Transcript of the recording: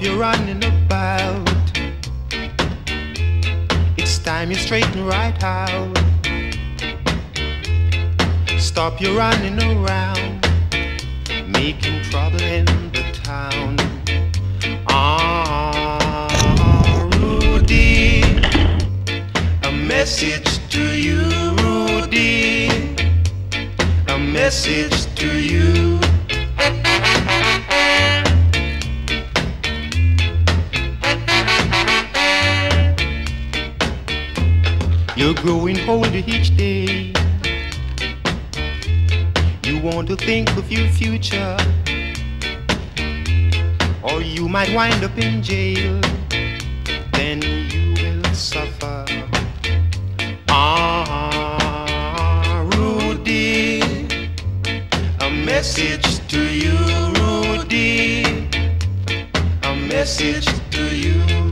Stop your running about. It's time you straighten right out. Stop your running around, making trouble in the town. Rudy, a message to you, Rudy, a message to you. You're growing older each day. You want to think of your future, or you might wind up in jail. Then you will suffer. Rudy, a message to you, Rudy, a message to you.